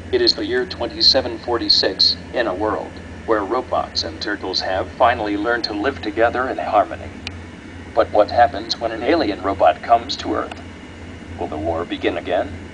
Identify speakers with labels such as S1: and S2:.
S1: It is the year 2746 in a world where robots and turtles have finally learned to live together in harmony. But what happens when an alien robot comes to Earth? Will the war begin again?